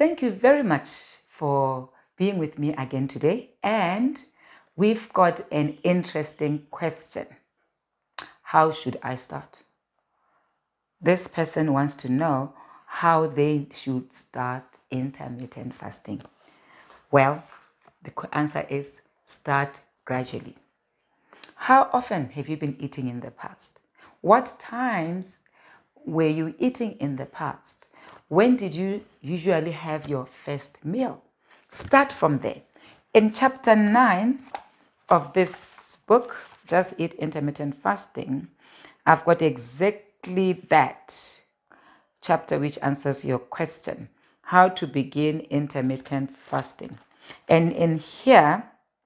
Thank you very much for being with me again today. And we've got an interesting question. How should I start? This person wants to know how they should start intermittent fasting. Well, the answer is start gradually. How often have you been eating in the past? What times were you eating in the past? When did you usually have your first meal? Start from there. In chapter 9 of this book, Just Eat Intermittent Fasting, I've got exactly that chapter which answers your question, how to begin intermittent fasting. And in here,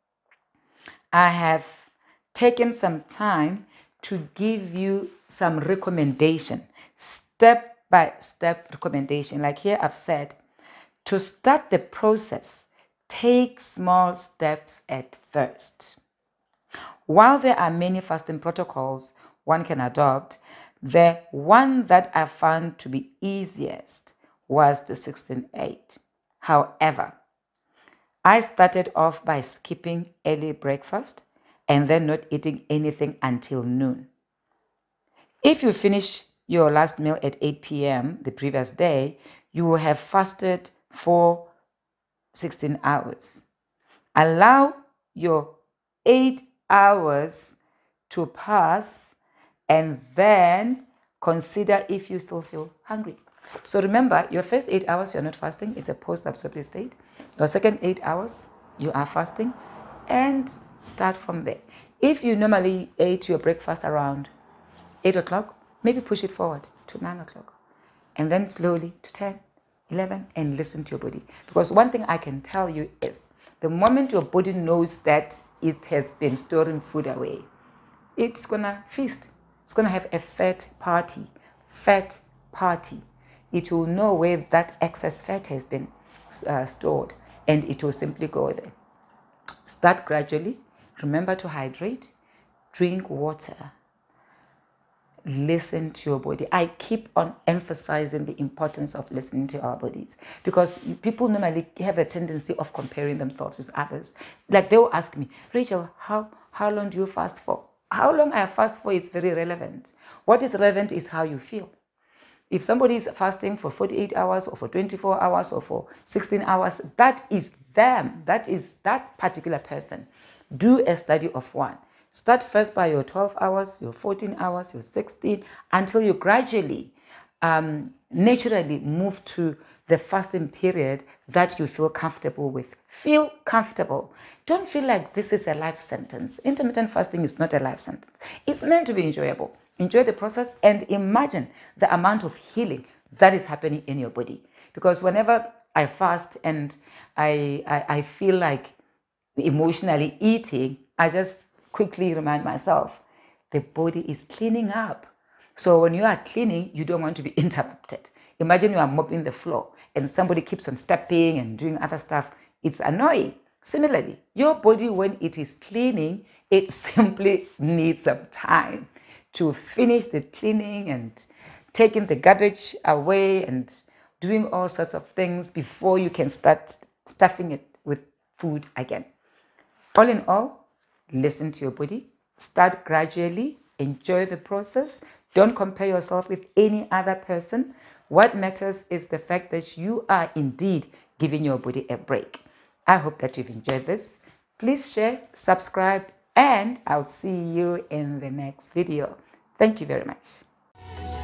I have taken some time to give you some recommendation, step-by-step recommendation. Like here I've said, to start the process, take small steps at first. While there are many fasting protocols one can adopt, the one that I found to be easiest was the 16-8. However, I started off by skipping early breakfast and then not eating anything until noon. If you finish your last meal at 8 p.m. the previous day, you will have fasted for 16 hours. Allow your 8 hours to pass and then consider if you still feel hungry. So remember, your first 8 hours you're not fasting, it's a post-absorptive state. Your second 8 hours you are fasting, and start from there. If you normally ate your breakfast around 8 o'clock, maybe push it forward to 9 o'clock, and then slowly to 10, 11, and listen to your body. Because one thing I can tell you is, the moment your body knows that it has been storing food away, it's gonna feast. It's gonna have a fat party. It will know where that excess fat has been stored, and it will simply go there. Start gradually. Remember to hydrate. Drink water. Listen to your body. I keep on emphasizing the importance of listening to our bodies, because people normally have a tendency of comparing themselves with others. Like they will ask me, Rachel, how long do you fast for? How long I fast for is very relevant. What is relevant is how you feel. If somebody is fasting for 48 hours or for 24 hours or for 16 hours, that is them. That is that particular person. Do a study of one. Start first by your 12 hours, your 14 hours, your 16, until you gradually, naturally move to the fasting period that you feel comfortable with. Feel comfortable. Don't feel like this is a life sentence. Intermittent fasting is not a life sentence. It's meant to be enjoyable. Enjoy the process and imagine the amount of healing that is happening in your body. Because whenever I fast and I feel like emotionally eating, I just quickly remind myself, the body is cleaning up. So when you are cleaning, you don't want to be interrupted. Imagine you are mopping the floor and somebody keeps on stepping and doing other stuff. It's annoying. Similarly, your body, when it is cleaning, it simply needs some time to finish the cleaning and taking the garbage away and doing all sorts of things before you can start stuffing it with food again. All in all, listen to your body. Start gradually. Enjoy the process. Don't compare yourself with any other person. What matters is the fact that you are indeed giving your body a break. I hope that you've enjoyed this. Please share, subscribe, and I'll see you in the next video. Thank you very much.